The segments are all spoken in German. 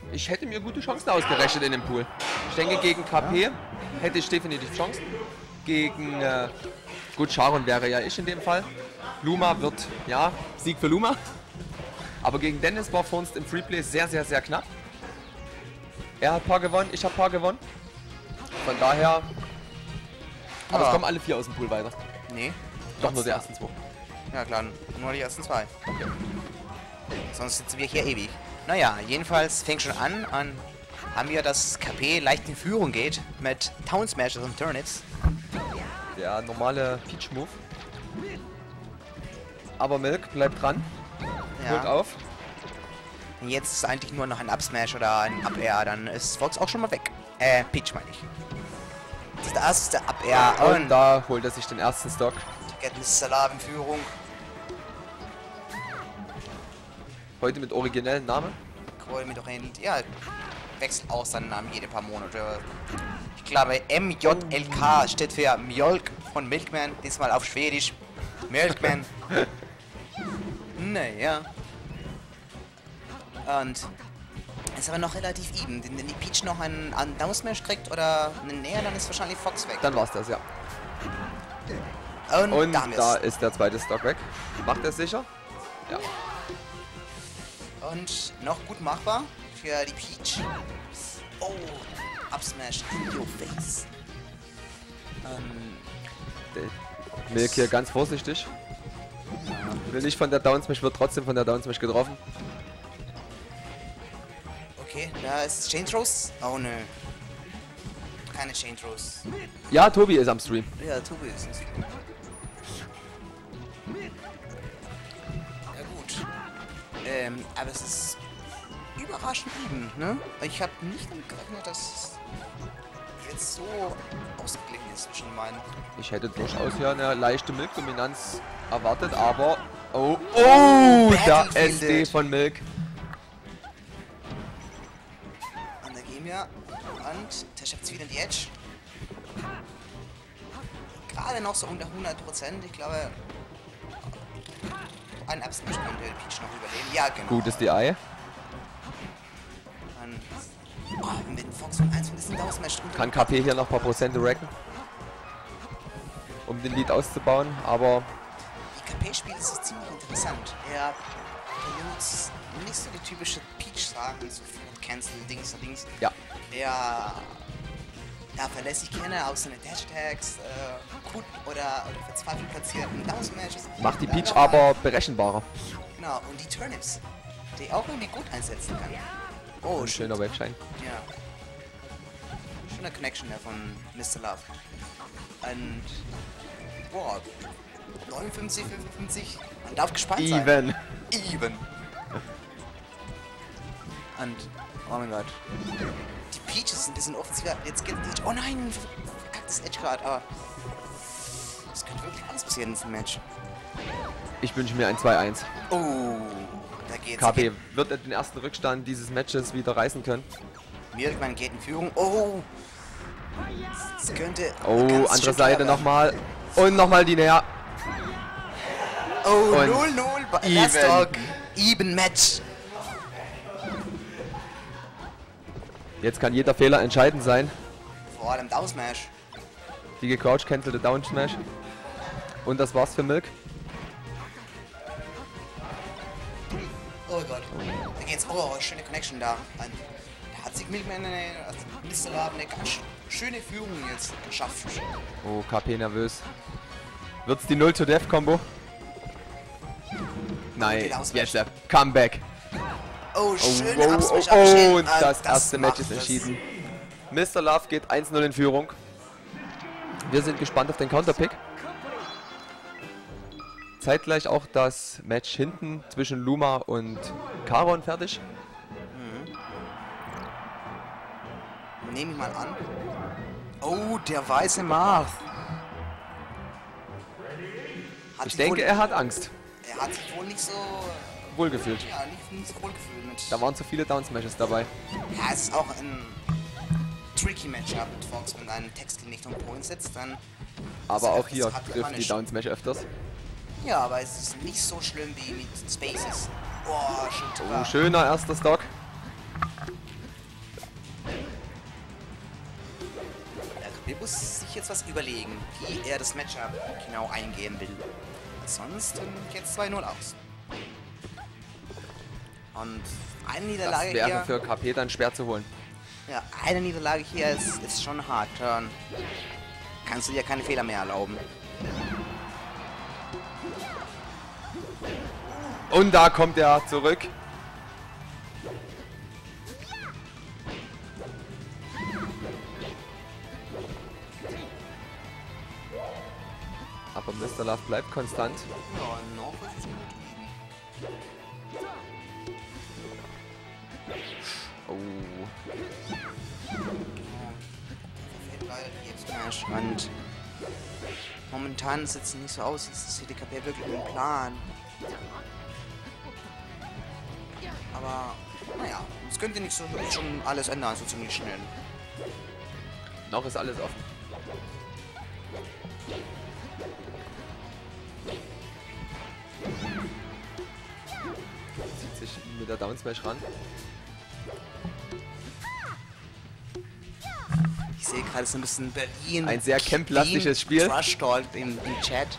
Ich hätte mir gute Chancen ausgerechnet in dem Pool. Ich denke, gegen KP hätte ich definitiv Chancen. Gegen, gut, Charon wäre ja ich in dem Fall. Luma wird, ja, Sieg für Luma. Aber gegen Dennis war vor uns im Freeplay sehr, sehr, sehr knapp. Er hat ein paar gewonnen, ich habe ein paar gewonnen. Von daher... Aber es kommen alle 4 aus dem Pool weiter. Nee. Doch nur die ersten 2. Ja klar, nur die ersten 2. Okay. Sonst sitzen wir hier ewig. Naja, jedenfalls fängt schon an, haben wir, dass KP leicht in Führung geht mit Town Smashers und Turnips. Der normale Peach-Move. Aber Milk bleibt dran. Ja. Holt auf. Und jetzt ist eigentlich nur noch ein Up-Smash oder ein Up-Air, dann ist Fox auch schon mal weg. Peach meine ich. Das ist der erste Up-Air. Und da holt er sich den ersten Stock. Get Mr. Love in Führung. Heute mit originellen Namen. Ja, wechselt auch seinen Namen jede paar Monate. Ich glaube, MJLK steht für Mjölk von Milkman, diesmal auf Schwedisch. Milkman. Naja. Und es ist aber noch relativ even. Wenn die Peach noch einen Down Smash kriegt oder einen Näher, dann ist wahrscheinlich Fox weg. Dann war's das, ja. Und da ist der zweite Stock weg. Macht er sicher? Ja. Und noch gut machbar für die Peach. Oh, Up Smash in your face. Milk hier ganz vorsichtig. Will nicht von der Down Smash, wird trotzdem von der Down Smash getroffen. Okay, da ist Chain Throws. Oh nö. Keine Chain Throws. Ja, Tobi ist am Stream. Ja, Tobi ist am Stream. Ja gut. Aber es ist überraschend eben, ne? Ich habe nicht damit gerechnet, dass es jetzt so ausgeglichen ist zwischen meinen. Ich hätte durchaus hier eine leichte Milk-Dominanz erwartet, aber... Oh, der SD von Milk. Und da gehen wir. Und der schafft wieder in die Edge. Gerade noch so unter 100%. Ich glaube, ein Absmash könnte Peach noch überleben. Ja, genau. Gutes DI. Und mit dem Fox von 1 von diesen Down-Smash Kann KP hier noch ein paar Prozente racken, um den Lead auszubauen, aber... Die KP-Spiele ist ziemlich interessant. Er benutzt nicht so die typische Peach-Sachen, so Cancel, Dings. Ja. Da verlässt sich keiner auf seine Dash-Tags, gut oder verzweifelt platzierten Down-Smashes. Macht die Peach aber berechenbarer. Genau, und die Turnips, die auch irgendwie gut einsetzen kann. Oh, ein schöner Waveshine. Ja. Schöner Connection der von Mr. Love. Und... Boah. 59, 55. Man darf gespannt sein. Even. Und... Oh mein Gott. Die Peaches sind offensiv... Jetzt geht die... Oh nein! Verkacktes Edge Guard, aber... Es könnte wirklich alles passieren in diesem Match. Ich wünsche mir ein 2-1. Oh... Da geht's. KP wird den ersten Rückstand dieses Matches wieder reißen können. Milkman geht in Führung. Oh! Das könnte... Oh, andere Seite nochmal. Und nochmal die näher. Oh, und 0-0. Even. Even Match. Jetzt kann jeder Fehler entscheidend sein. Vor allem Down Smash. Die gecrouch cancelte Down Smash. Und das war's für Milk. Oh Gott. Da geht's. Oh, schöne Connection da. Da hat sich Milkman Mr. Love eine ganz schöne Führung jetzt geschafft. Oh, KP nervös. Wird's die 0-to-Death-Kombo? Nein, jetzt der Comeback. Oh, schöne und das erste Match ist entschieden. Mr. Love geht 1-0 in Führung. Wir sind gespannt auf den Counterpick. Zeitgleich auch das Match hinten zwischen Luma und Charon fertig. Nehme ich mal an. Oh, der weiße Marth. Ich denke, er hat Angst. Er hat sich wohl nicht so... Wohlgefühlt. Ja, nicht so wohlgefühlt mit... Da waren zu viele Down-Smashes dabei. Ja, es ist auch ein tricky Matchup mit Fox, wenn ein Text nicht um Point sitzt, dann... Aber auch hier trifft die Down-Smash öfters. Ja, aber es ist nicht so schlimm wie mit Spaces. Boah, schöner erster Stock. Der muss sich jetzt was überlegen, wie er das Matchup genau eingehen will. Ansonsten geht es 2-0 aus. Und eine Niederlage Das wäre hier... für KP dann schwer zu holen. Ja, eine Niederlage hier ist schon hart. Kannst du dir keine Fehler mehr erlauben. Und da kommt er zurück. Aber Mr. Love bleibt konstant. Ja, noch ist es gut. Oh. Verfehlt leider die Smash. Und momentan sieht es nicht so aus, als ist CDKP wirklich ein Plan. Aber, naja, es könnte nicht so schon alles ändern, so ziemlich schnell. Noch ist alles offen. Zieht sich mit der Down Smash ran. Ich sehe gerade so ein bisschen Berlin. Ein sehr camp-lastiges Spiel. Trash Talk im Chat.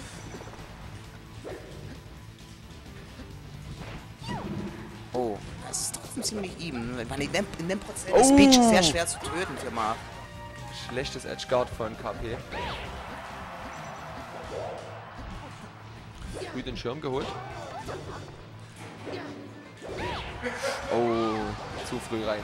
Oh, das ist trotzdem ziemlich even. Ich meine, in dem Prozess ist Peach sehr schwer zu töten für Marv. Schlechtes Edgeguard von KP. Früh den Schirm geholt. Oh, zu früh rein.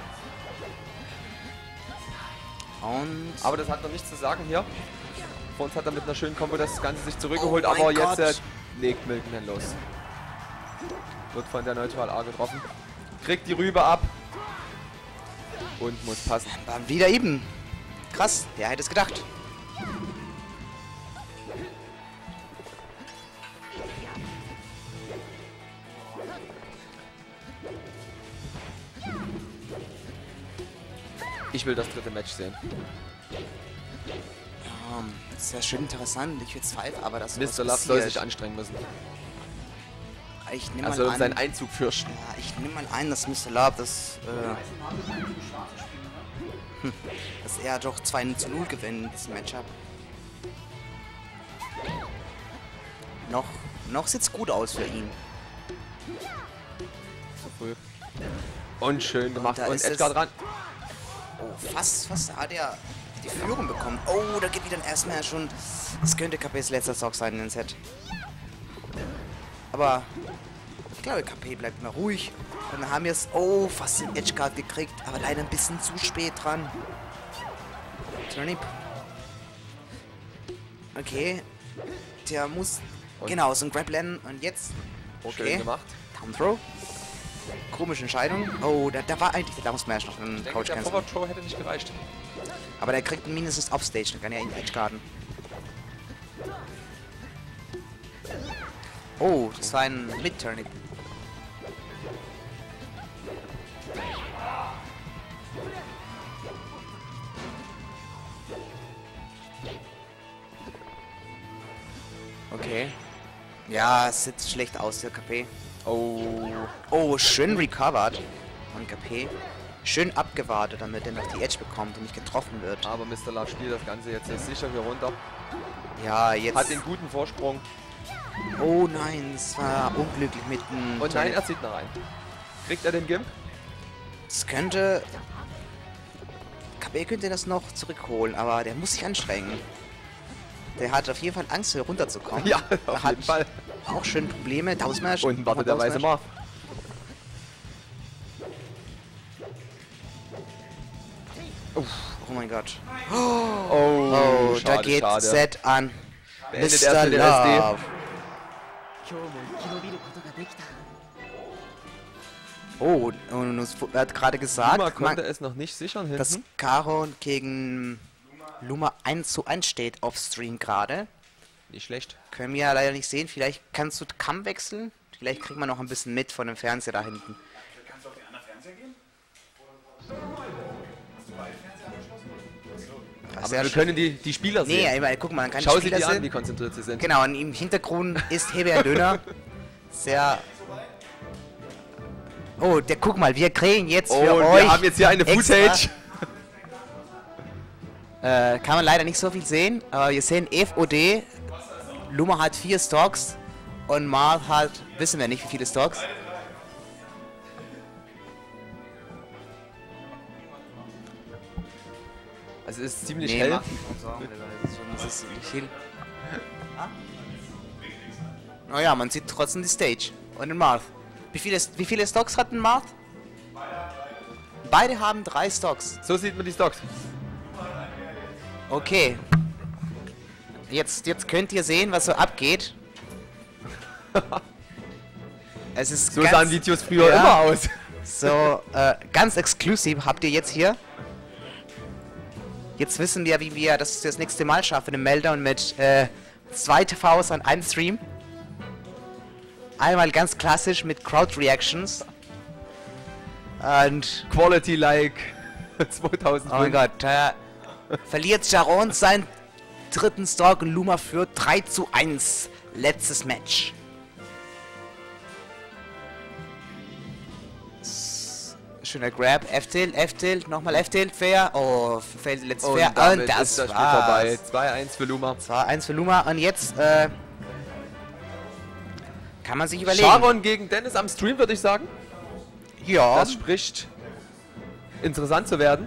Und Aber das hat noch nichts zu sagen hier. Vor uns hat er mit einer schönen Kombo das Ganze sich zurückgeholt, Oh aber mein jetzt Gott. legt Milkman los. Wird von der Neutral A getroffen. Kriegt die Rübe ab. Und muss passen. war wieder eben. Krass, wer hätte es gedacht? Ich will das dritte Match sehen. Das ist ja schön interessant. Ich will 2, aber das Mr. Love soll sich anstrengen müssen. Ich nehme Er mal soll an, seinen Einzug fürchten. ja, ich nehme mal an, dass Mr. Love dass er doch 2-0 gewinnt in diesem Matchup. Noch sieht's gut aus für ihn. Zu früh. Und schön gemacht. da Und ist Edgar es- dran. Oh, fast hat er die Führung bekommen. Oh, da geht wieder ein erstmal schon. Das könnte KPs letzter Sock sein in den Set. Aber ich glaube, KP bleibt mal ruhig. Dann haben wir es. Oh, fast den Edgeguard gekriegt, aber leider ein bisschen zu spät dran. Turnip. Okay. Der muss. Und? Genau, so ein Grab landen. Und jetzt. Schön Okay. gemacht. Down Throw. Komische Entscheidung. Oh, da war eigentlich der Down Smash noch ein Ich denke, Couch der Cancel. Forward Throw hätte nicht gereicht. Aber der kriegt ihn mindestens Offstage, dann kann er ihn Edgeguarden. Oh, das war ein Mid-Turnip. Okay. Ja, es sieht schlecht aus, der KP. Oh. Oh, schön recovered von KP. Schön abgewartet, damit er noch die Edge bekommt und nicht getroffen wird. Aber Mr. Love spielt das Ganze jetzt sicher hier runter. Ja, jetzt... Hat den guten Vorsprung. Oh nein, es war unglücklich mit dem... Und nein, er zieht nach rein. Kriegt er den Gimp? Es könnte... KP könnte das noch zurückholen, aber der muss sich anstrengen. Der hat auf jeden Fall Angst, hier runterzukommen. Ja, Er auf hat jeden Fall. auch schön Probleme. Down Smash. Unten wartet der Down weiße Smash. Marv. Oh mein Gott. Oh, Oh, da schade, geht schade. Set an. Beendet Mr. erst mit den SD. Love. Oh, und uns hat gerade gesagt, Luma konnte es noch nicht sichern dass hinten. Karo gegen Luma 1:1 steht auf Stream gerade. Nicht schlecht. Können wir ja leider nicht sehen. Vielleicht kannst du Cam wechseln. Vielleicht kriegt man noch ein bisschen mit von dem Fernseher da hinten. Kannst du auf den anderen Fernseher gehen? Aber Sehr wir schön. können die Spieler Nee, sehen. ich meine, guck mal, man kann Schau die sie Spieler dir an, sehen. wie konzentriert sie sind. Genau, und im Hintergrund ist Heber Döner. Sehr... Oh, der guck mal, wir kriegen jetzt Oh, für und euch wir haben jetzt hier eine extra- Footage. Kann man leider nicht so viel sehen, aber wir sehen FOD. Luma hat 4 Stocks und Marth hat, wissen wir nicht wie viele Stocks. Also es ist ziemlich hell. Naja, man sieht trotzdem die Stage und den Marth. Wie viele Stocks hat ein Marth? Beide haben 3 Stocks. So sieht man die Stocks. Okay. Jetzt könnt ihr sehen, was so abgeht. Es ist So ganz, sahen Videos früher ja, immer aus. So, ganz exklusiv habt ihr jetzt hier. Jetzt wissen wir, wie wir das nächste Mal schaffen im Meltdown mit 2 TVs an einem Stream. Einmal ganz klassisch mit Crowd Reactions. Und Quality like 2005. oh mein Gott, verliert Jaron seinen 3. Stock und Luma führt 3:1. Letztes Match. Schöner Grab, F-Tilt, nochmal F-Tilt, fair. Oh, fällt let's fair. Und damit Und das ist das Spiel vorbei. war's. 2-1 für Luma. 2:1 für Luma und jetzt kann man sich überlegen. Sharon gegen Dennis am Stream, würde ich sagen. Ja, Das spricht interessant zu werden.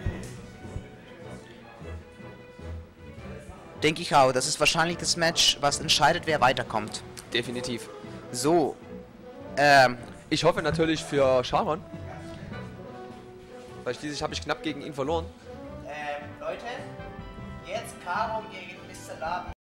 denke ich auch. Das ist wahrscheinlich das Match, was entscheidet, wer weiterkommt. Definitiv. So, Ich hoffe natürlich für Sharon. Weil schließlich habe ich knapp gegen ihn verloren. Leute, jetzt Caro gegen Mr. Laden.